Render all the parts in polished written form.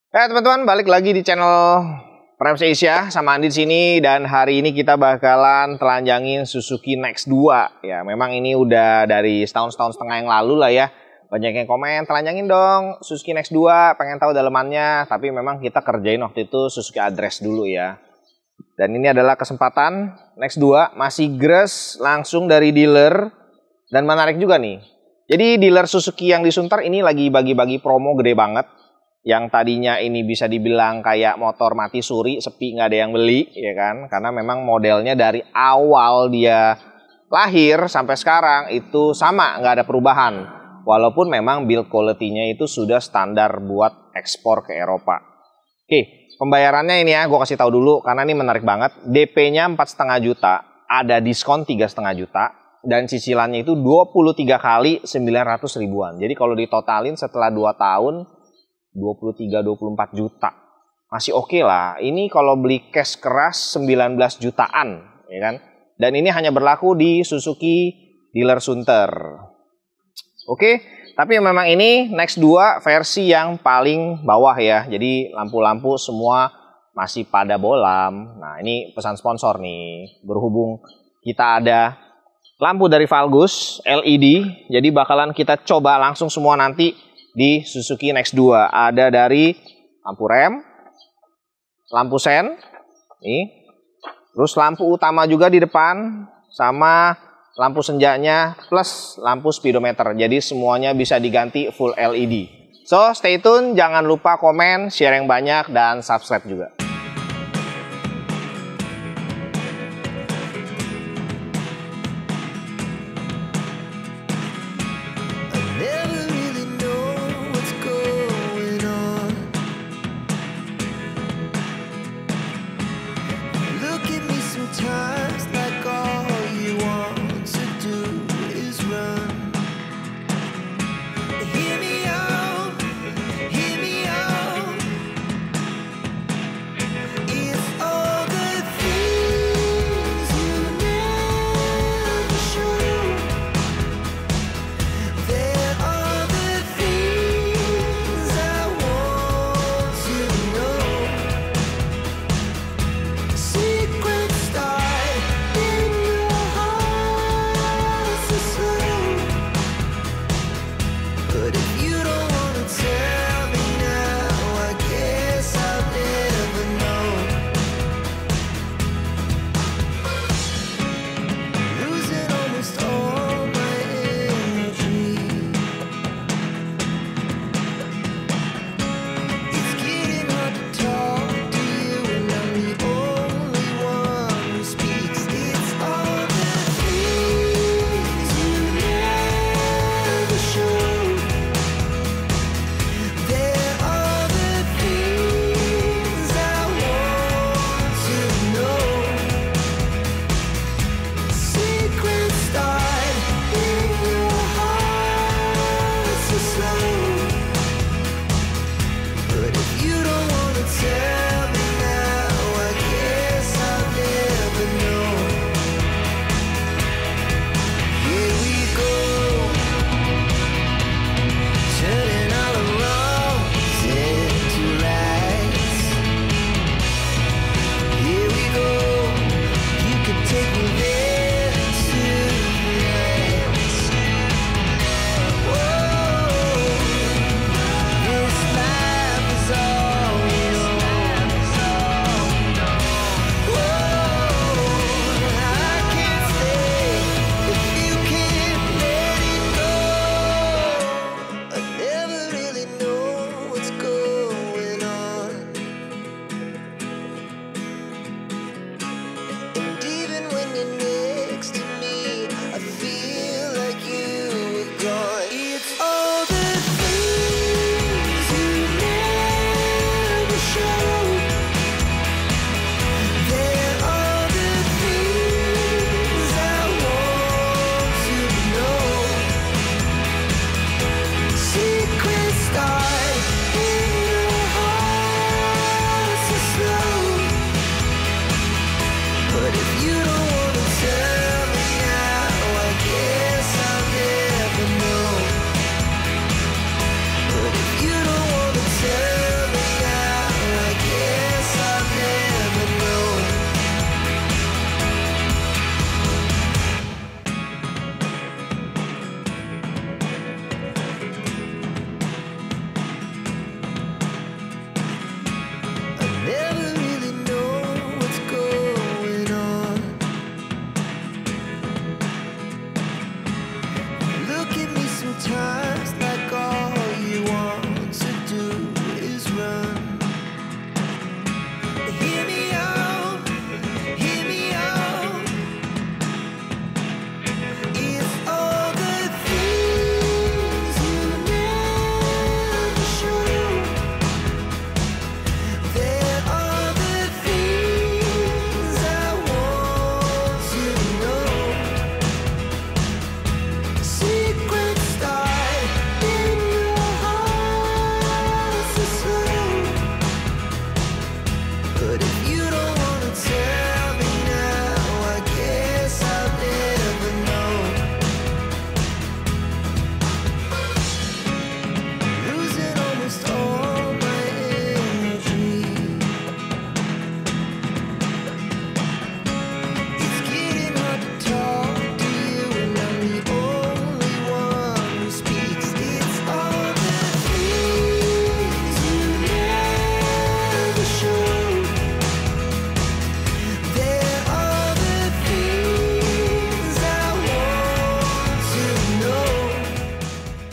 Teman-teman, balik lagi di channel Prams Asia sama Andi di sini, dan hari ini kita bakalan telanjangin Suzuki Next 2. Ya, memang ini udah dari setahun setengah yang lalu lah ya. Banyak yang komen, telanjangin dong Suzuki Next 2, pengen tahu dalemannya. Tapi memang kita kerjain waktu itu Suzuki Address dulu ya. Dan ini adalah kesempatan Next 2, masih gres langsung dari dealer. Dan menarik juga nih. Jadi dealer Suzuki yang di Sunter ini lagi bagi-bagi promo gede banget. Yang tadinya ini bisa dibilang kayak motor mati suri, sepi, nggak ada yang beli, ya kan? Karena memang modelnya dari awal dia lahir sampai sekarang itu sama, nggak ada perubahan. Walaupun memang build quality-nya itu sudah standar buat ekspor ke Eropa. Oke, pembayarannya ini ya, gue kasih tahu dulu karena ini menarik banget. DP-nya 4,5 juta, ada diskon 3,5 juta, dan cicilannya itu 23 kali 900 ribuan. Jadi kalau ditotalin setelah 2 tahun, 23-24 juta. Masih oke lah. Ini kalau beli cash keras 19 jutaan, ya kan? Dan ini hanya berlaku di Suzuki dealer Sunter. Oke, tapi memang ini Next 2 versi yang paling bawah ya. Jadi lampu-lampu semua masih pada bolam. Nah, ini pesan sponsor nih. Berhubung kita ada lampu dari Valgus LED, jadi bakalan kita coba langsung semua nanti di Suzuki Next 2. Ada dari lampu rem, lampu sen, nih, terus lampu utama juga di depan, sama lampu senjanya plus lampu speedometer. Jadi semuanya bisa diganti full LED. So stay tune, jangan lupa komen, share yang banyak, dan subscribe juga.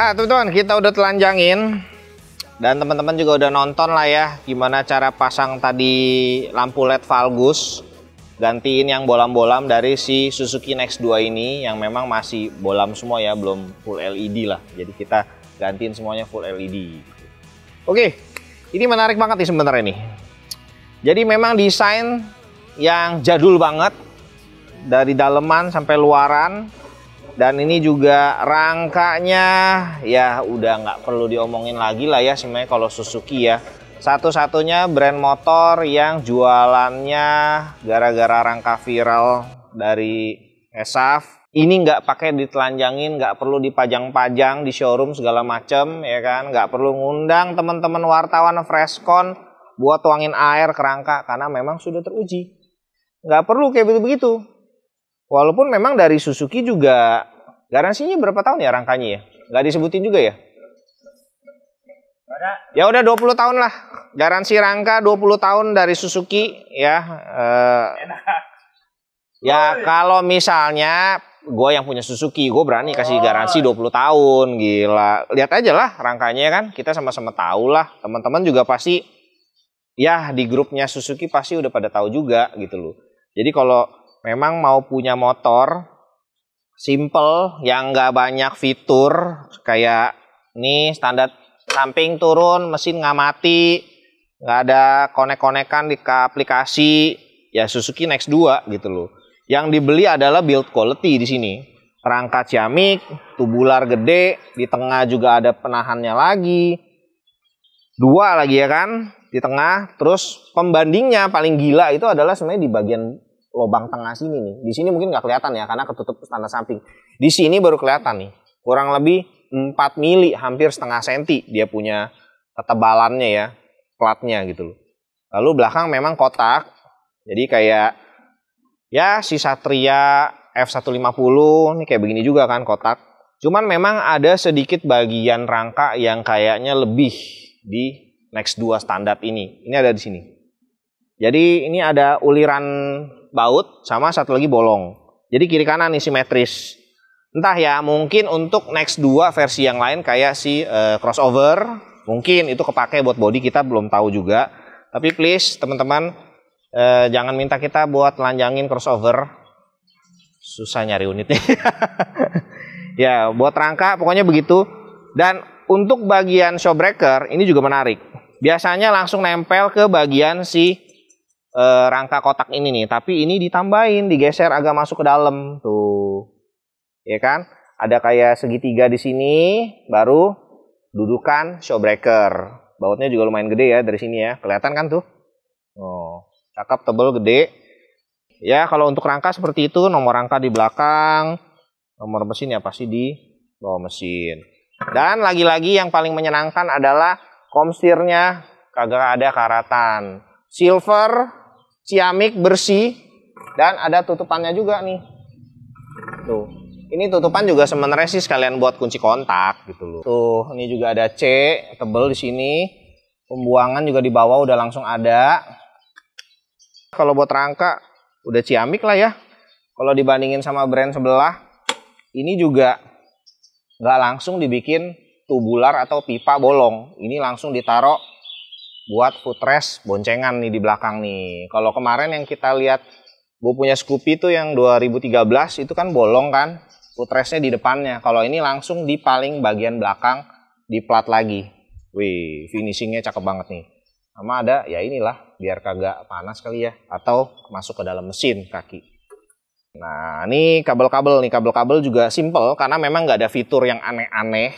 Nah teman-teman, kita udah telanjangin. Dan teman-teman juga udah nonton lah ya gimana cara pasang tadi lampu LED valgus. Gantiin yang bolam-bolam dari si Suzuki Next 2 ini yang memang masih bolam semua ya, belum full LED lah. Jadi kita gantiin semuanya full LED. Oke, ini menarik banget nih sebenarnya nih. Jadi memang desain yang jadul banget dari daleman sampai luaran. Dan ini juga rangkanya ya udah nggak perlu diomongin lagi lah ya sebenarnya kalau Suzuki ya. Satu-satunya brand motor yang jualannya gara-gara rangka viral dari ESAF. Ini nggak pakai ditelanjangin, nggak perlu dipajang-pajang di showroom segala macem ya kan. Nggak perlu ngundang teman-teman wartawan Freshcon buat tuangin air ke rangka karena memang sudah teruji. Nggak perlu kayak begitu-begitu. Walaupun memang dari Suzuki juga garansinya berapa tahun ya rangkanya ya? Nggak disebutin juga ya? Ya udah 20 tahun lah. Garansi rangka 20 tahun dari Suzuki ya. Ya kalau misalnya gue yang punya Suzuki, gue berani kasih garansi 20 tahun. Gila. Lihat aja lah rangkanya kan. Kita sama-sama tahu lah. Teman-teman juga pasti ya di grupnya Suzuki pasti udah pada tahu juga gitu loh. Jadi kalau memang mau punya motor simple yang nggak banyak fitur kayak nih standar samping turun, mesin nggak mati, nggak ada konek-konekan di aplikasi, ya Suzuki Next 2 gitu loh. Yang dibeli adalah build quality di sini. Rangka ciamik, tubular gede, di tengah juga ada penahannya lagi. Dua lagi ya kan di tengah. Terus pembandingnya paling gila itu adalah sebenarnya di bagian lubang tengah sini nih. Di sini mungkin nggak kelihatan ya karena ketutup standar samping. Di sini baru kelihatan nih. Kurang lebih 4 mili, hampir setengah senti dia punya ketebalannya ya, platnya gitu loh. Lalu belakang memang kotak. Jadi kayak ya si Satria F150 ini kayak begini juga kan kotak. Cuman memang ada sedikit bagian rangka yang kayaknya lebih di Next 2 standar ini. Ini ada di sini. Jadi ini ada uliran baut sama satu lagi bolong. Jadi kiri kanan nih simetris. Entah ya, mungkin untuk Next 2 versi yang lain kayak si crossover, mungkin itu kepake buat body, kita belum tahu juga. Tapi please teman-teman jangan minta kita buat lanjangin crossover. Susah nyari unitnya. Ya, buat rangka pokoknya begitu. Dan untuk bagian showbreaker ini juga menarik. Biasanya langsung nempel ke bagian si rangka kotak ini nih, tapi ini ditambahin, digeser agak masuk ke dalam tuh, ya kan? Ada kayak segitiga di sini, baru dudukan showbreaker. Bautnya juga lumayan gede ya dari sini ya, kelihatan kan tuh? Oh, cakep, tebel, gede. Ya kalau untuk rangka seperti itu, nomor rangka di belakang, nomor mesin ya pasti di bawah mesin. Dan lagi-lagi yang paling menyenangkan adalah komstirnya kagak ada karatan, silver, ciamik, bersih, dan ada tutupannya juga nih. Tuh, ini tutupan juga sebenarnya sih sekalian buat kunci kontak gitu loh. Tuh, ini juga ada C, tebel di sini. Pembuangan juga di bawah udah langsung ada. Kalau buat rangka udah ciamik lah ya. Kalau dibandingin sama brand sebelah, ini juga nggak langsung dibikin tubular atau pipa bolong. Ini langsung ditaruh buat footrest boncengan nih di belakang nih. Kalau kemarin yang kita lihat gue punya Scoopy tuh yang 2013 itu kan bolong kan, footrestnya di depannya. Kalau ini langsung di paling bagian belakang di plat lagi. Wih, finishingnya cakep banget nih. Sama ada ya inilah biar kagak panas kali ya, atau masuk ke dalam mesin kaki. Nah ini kabel-kabel nih, kabel-kabel juga simple karena memang nggak ada fitur yang aneh-aneh.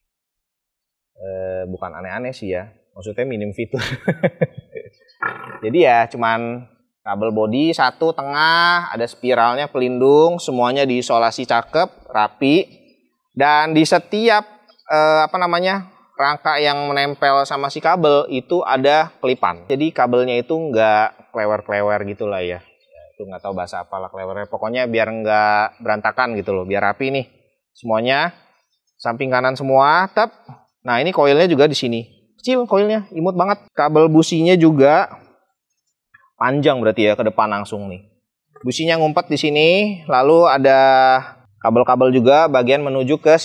Bukan aneh-aneh sih ya, maksudnya minim fitur. Jadi ya cuman kabel bodi satu tengah, ada spiralnya pelindung, semuanya diisolasi cakep, rapi. Dan di setiap rangka yang menempel sama si kabel itu ada kelipan. Jadi kabelnya itu nggak klewer-klewer gitu lah ya. Itu nggak tahu bahasa apalah klewernya. Pokoknya biar nggak berantakan gitu loh, biar rapi nih. Semuanya samping kanan semua, tep. Nah ini koilnya juga di sini. Kecil koilnya, imut banget. Kabel businya juga panjang berarti ya ke depan langsung nih. Businya ngumpet di sini, lalu ada kabel-kabel juga bagian menuju ke si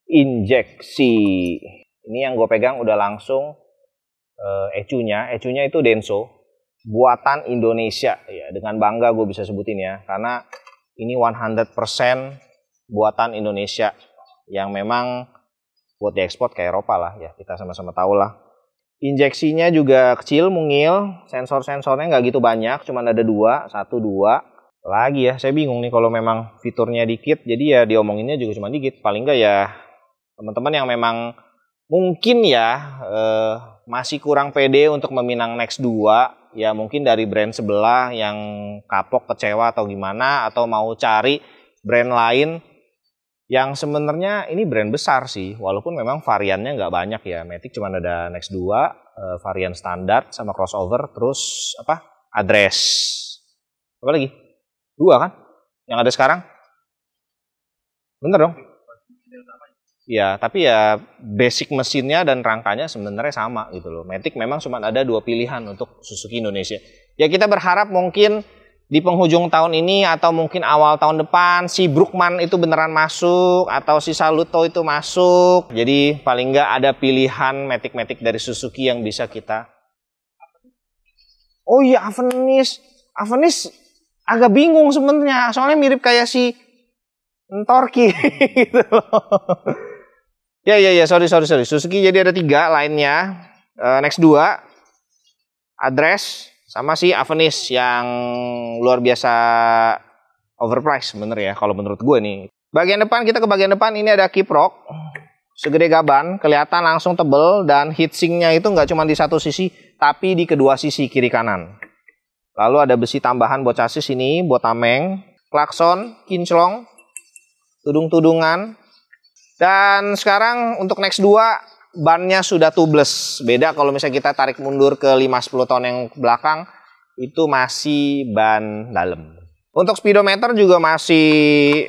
injeksi. Ini yang gue pegang udah langsung ecunya. Ecunya itu Denso, buatan Indonesia ya. Dengan bangga gue bisa sebutin ya, karena ini 100% buatan Indonesia yang memang buat diekspor ke Eropa lah ya. Kita sama-sama tahu lah. Injeksinya juga kecil, mungil. Sensor-sensornya nggak gitu banyak, cuma ada 2, 1, 2. Lagi ya, saya bingung nih kalau memang fiturnya dikit, jadi ya diomonginnya juga cuma dikit. Paling nggak ya teman-teman yang memang mungkin ya masih kurang pede untuk meminang Nex 2, ya mungkin dari brand sebelah yang kapok, kecewa atau gimana, atau mau cari brand lain yang sebenarnya ini brand besar sih, walaupun memang variannya nggak banyak ya. Matic cuma ada Nex 2, varian standar sama crossover, terus apa? Address. Apa lagi? 2 kan? Yang ada sekarang? Bener dong? Ya, tapi ya basic mesinnya dan rangkanya sebenarnya sama gitu loh. Matic memang cuma ada 2 pilihan untuk Suzuki Indonesia. Ya kita berharap mungkin di penghujung tahun ini atau mungkin awal tahun depan si Brookman itu beneran masuk atau si Saluto itu masuk. Jadi paling nggak ada pilihan Matic-Matic dari Suzuki yang bisa kita. Oh iya, Avenis. Avenis agak bingung sebenarnya. Soalnya mirip kayak si Torki gitu loh. Ya, sorry. Suzuki jadi ada 3 lainnya. Nex 2, Address, sama si Avenis yang luar biasa overpriced sebenarnya ya kalau menurut gue nih. Bagian depan, kita ke bagian depan, ini ada kiprok. Segede gaban, kelihatan langsung tebel, dan heatsinknya itu nggak cuma di satu sisi, tapi di kedua sisi kiri kanan. Lalu ada besi tambahan buat chassis ini, buat tameng, klakson, kinclong, tudung-tudungan. Dan sekarang untuk Nex 2 bannya sudah tubeless. Beda kalau misalnya kita tarik mundur ke 5-10 tahun yang belakang, itu masih ban dalam. Untuk speedometer juga masih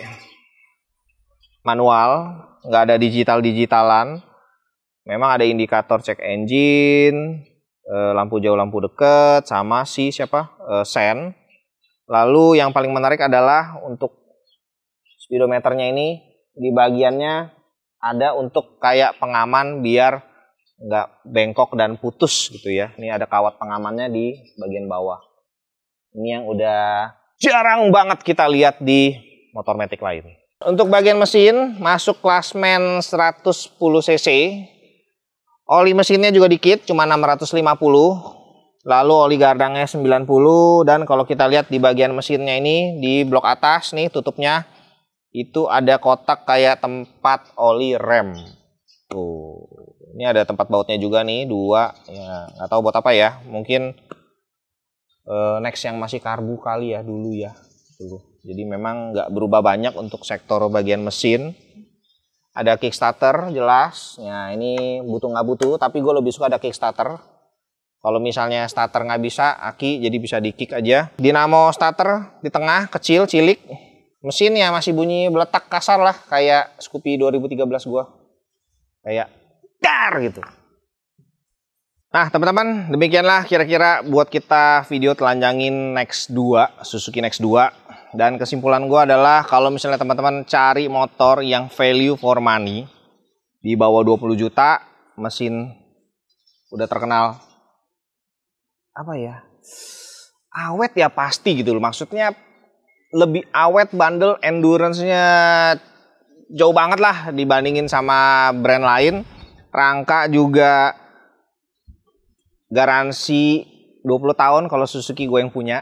manual, nggak ada digital-digitalan. Memang ada indikator cek engine, lampu jauh, lampu deket, sama si sen. Lalu yang paling menarik adalah untuk speedometernya ini di bagiannya ada untuk kayak pengaman biar nggak bengkok dan putus gitu ya. Ini ada kawat pengamannya di bagian bawah. Ini yang udah jarang banget kita lihat di motor Matic lain. Untuk bagian mesin masuk klasmen 110 cc. Oli mesinnya juga dikit, cuma 650. Lalu oli gardangnya 90. Dan kalau kita lihat di bagian mesinnya ini di blok atas nih tutupnya, itu ada kotak kayak tempat oli rem. Tuh, ini ada tempat bautnya juga nih 2. Ya, nggak tahu buat apa ya. Mungkin Nex yang masih karbu kali ya dulu ya. Tuh. Jadi memang nggak berubah banyak untuk sektor bagian mesin. Ada kickstarter jelas. Ya ini butuh nggak butuh, tapi gue lebih suka ada kickstarter. Kalau misalnya starter nggak bisa, aki jadi bisa di kick aja. Dinamo starter di tengah kecil cilik. Mesinnya masih bunyi beletak kasar lah, kayak Scoopy 2013 gua. Kayak dar gitu. Nah teman-teman, demikianlah kira-kira buat kita video telanjangin Nex 2, Suzuki Nex 2. Dan kesimpulan gua adalah kalau misalnya teman-teman cari motor yang value for money di bawah 20 juta, mesin udah terkenal apa ya, awet ya pasti gitu loh. Maksudnya lebih awet, bandel, endurance-nya jauh banget lah dibandingin sama brand lain. Rangka juga garansi 20 tahun kalau Suzuki gue yang punya.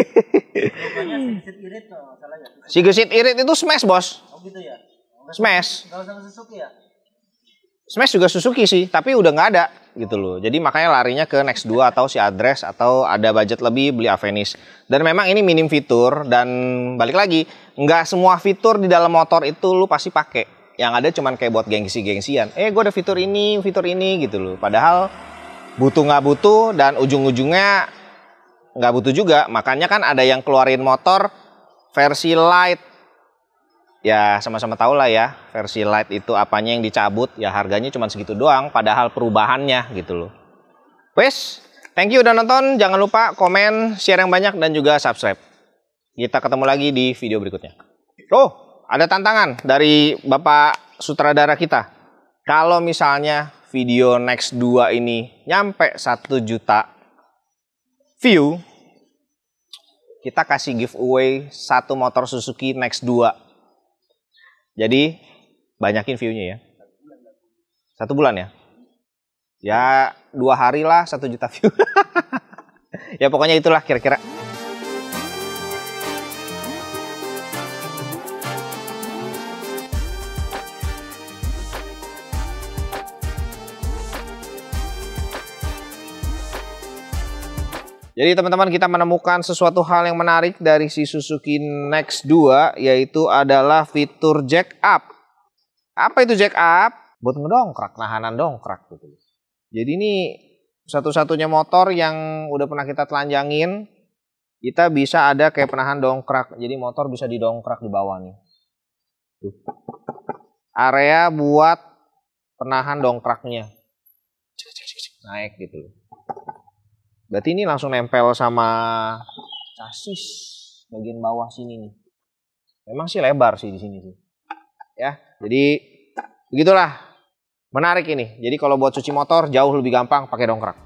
Si gesit irit itu smash bos. Oh gitu ya? Smash. Kalau sama Suzuki ya? Smash juga Suzuki sih, tapi udah nggak ada gitu loh. Jadi makanya larinya ke Nex 2 atau si Address, atau ada budget lebih beli Avenis. Dan memang ini minim fitur, dan balik lagi, nggak semua fitur di dalam motor itu lu pasti pakai. Yang ada cuman kayak buat gengsi-gengsian. Gue ada fitur ini gitu loh. Padahal butuh nggak butuh, dan ujung-ujungnya nggak butuh juga. Makanya kan ada yang keluarin motor versi light. Ya sama-sama tahu lah ya, versi light itu apanya yang dicabut, ya harganya cuma segitu doang, padahal perubahannya gitu loh. Wes, thank you udah nonton, jangan lupa komen, share yang banyak, dan juga subscribe. Kita ketemu lagi di video berikutnya. Oh, ada tantangan dari Bapak sutradara kita, kalau misalnya video Next 2 ini nyampe 1 juta view, kita kasih giveaway 1 motor Suzuki Next 2. Jadi banyakin view-nya ya. 1 bulan ya? Ya 2 hari lah 1 juta view. Ya pokoknya itulah kira-kira. Jadi teman-teman, kita menemukan sesuatu hal yang menarik dari si Suzuki Next 2, yaitu adalah fitur jack up. Apa itu jack up? Buat ngedongkrak, nahanan dongkrak gitu. Jadi ini satu-satunya motor yang udah pernah kita telanjangin, kita bisa ada kayak penahan dongkrak. Jadi motor bisa didongkrak di bawah nih. Tuh. Area buat penahan dongkraknya. Naik gitu. Berarti ini langsung nempel sama chassis bagian bawah sini nih. Memang sih lebar sih di sini sih. Ya, jadi begitulah. Menarik ini. Jadi kalau buat cuci motor jauh lebih gampang pakai dongkrak.